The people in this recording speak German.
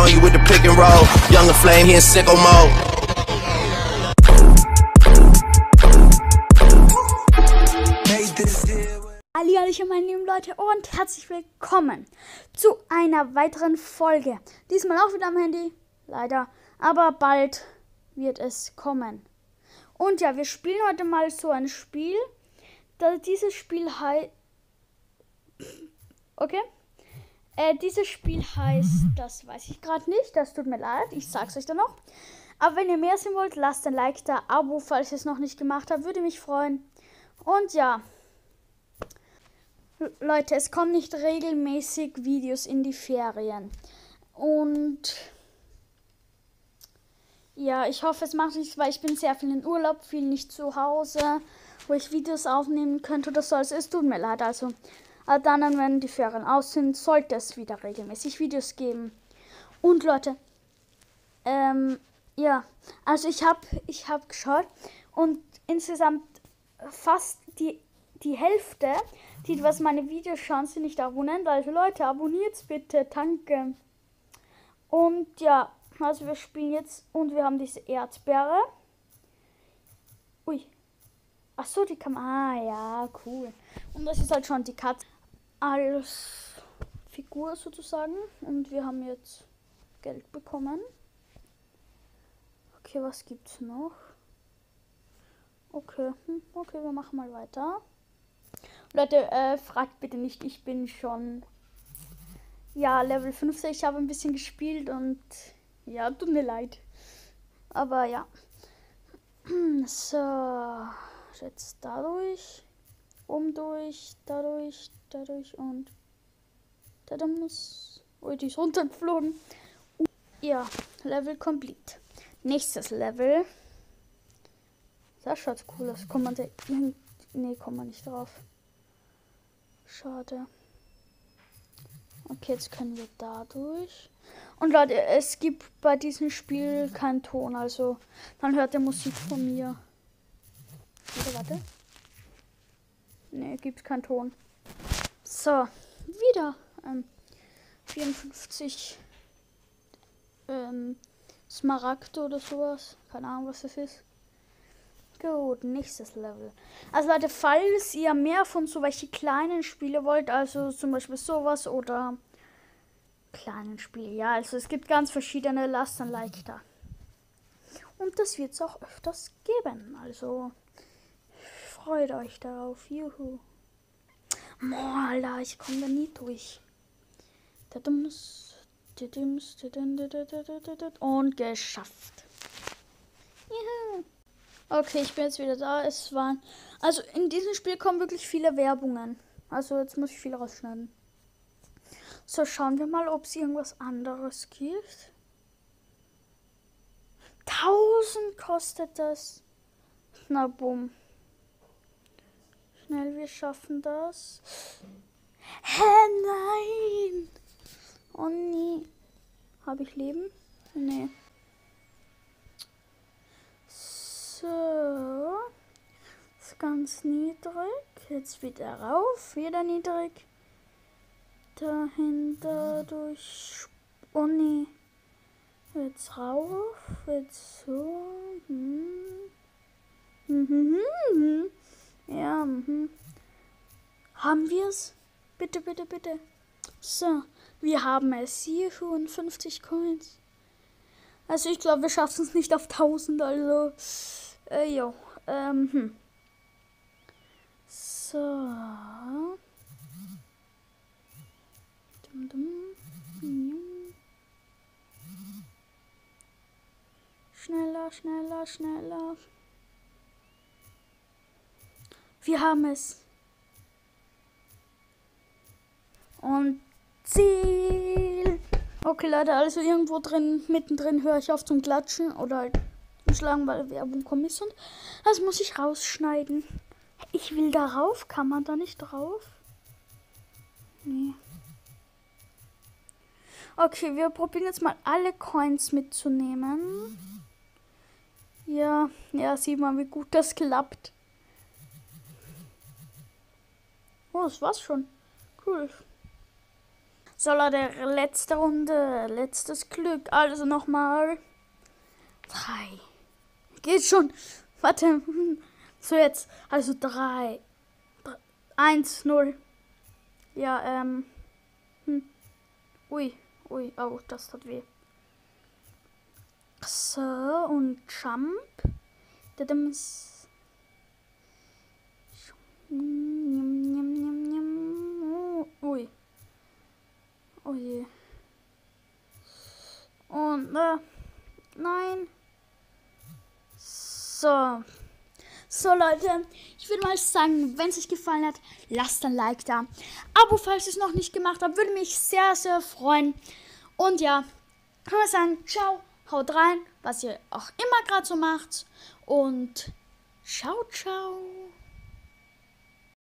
on you with the pick and roll. Younger flame, he in sicko mode. Hallihallöchen, meine lieben Leute, und herzlich willkommen zu einer weiteren Folge. Diesmal auch wieder am Handy, leider, aber bald wird es kommen. Und ja, wir spielen heute mal so ein Spiel. Dieses Spiel heißt... Okay. Dieses Spiel heißt, das weiß ich gerade nicht, das tut mir leid, ich sag's euch dann noch. Aber wenn ihr mehr sehen wollt, lasst ein Like da, Abo, falls ihr es noch nicht gemacht habt, würde mich freuen. Und ja... Leute, es kommen nicht regelmäßig Videos in die Ferien. Und ja, ich hoffe, es macht nichts, weil ich bin sehr viel in Urlaub, viel nicht zu Hause, wo ich Videos aufnehmen könnte oder so. Also es tut mir leid. Also dann, wenn die Ferien aus sind, sollte es wieder regelmäßig Videos geben. Und Leute, ja, also ich hab geschaut und insgesamt fast die Hälfte, die was meine Videos schauen, sind nicht Abonnenten. Also Leute, abonniert's bitte, danke. Und ja, also wir spielen jetzt und wir haben diese Erdbeere. Ui. Ach so, die kann man. Ah ja, cool. Und das ist halt schon die Katze als Figur sozusagen. Und wir haben jetzt Geld bekommen. Okay, was gibt's noch? Okay, okay, wir machen mal weiter. Leute, fragt bitte nicht, ich bin schon, ja, Level 50. Ich habe ein bisschen gespielt und, ja, tut mir leid. Aber ja. So, jetzt dadurch, dadurch und da muss, oh, die ist runtergeflogen. Ja, Level complete. Nächstes Level. Das schaut cool aus. Kommt man da, nee, kommt man nicht drauf. Schade. Okay, jetzt können wir dadurch. Und Leute, es gibt bei diesem Spiel keinen Ton, also dann hört ihr Musik von mir. Warte. Ne, gibt keinen Ton. So, wieder 54 Smaragd oder sowas. Keine Ahnung, was das ist. Gut, nächstes Level. Also Leute, falls ihr mehr von so welche kleinen Spiele wollt, also zum Beispiel sowas oder kleinen Spiele, ja, also es gibt ganz verschiedene, lasst ein Like da. Und das wird es auch öfters geben, also freut euch darauf, juhu. Boah, Alter, ich komme da nie durch. Und geschafft. Juhu. Okay, ich bin jetzt wieder da. Also in diesem Spiel kommen wirklich viele Werbungen. Also jetzt muss ich viel rausschneiden. So, schauen wir mal, ob es irgendwas anderes gibt. 1000 kostet das. Na bumm. Schnell, wir schaffen das. Hä, nein. Oh nee. Habe ich Leben? Nee. So, ist ganz niedrig, jetzt wieder rauf, wieder niedrig, dahinter durch, oh nee, jetzt rauf, jetzt so, ja, haben wir es? Bitte, bitte, bitte. So, wir haben es hier, 50 Coins. Also ich glaube, wir schaffen es nicht auf 1000, also... jo. So. Schneller, schneller, schneller. Wir haben es. Und Ziel. Okay, Leute, also irgendwo drin, mittendrin höre ich auf zum Klatschen oder halt schlagen, weil Werbung kommt ist und das muss ich rausschneiden. Ich will darauf, kann man da nicht drauf? Nee. Okay, wir probieren jetzt mal alle Coins mitzunehmen. Ja, sieht man, wie gut das klappt. Oh, das war's schon. Cool. So, Leute, letzte Runde, letztes Glück. Also nochmal. 3. Geht schon. Warte. So, jetzt. Also 3. 1, 0. Ja, Ui, oh, das tut weh. So, und Jump. Ui. Oh je. Und, nein. So. So, Leute, ich würde mal sagen, wenn es euch gefallen hat, lasst ein Like da. Abo, falls ihr es noch nicht gemacht habt, würde mich sehr, sehr freuen. Und ja, kann man sagen, ciao, haut rein, was ihr auch immer gerade so macht. Und ciao, ciao.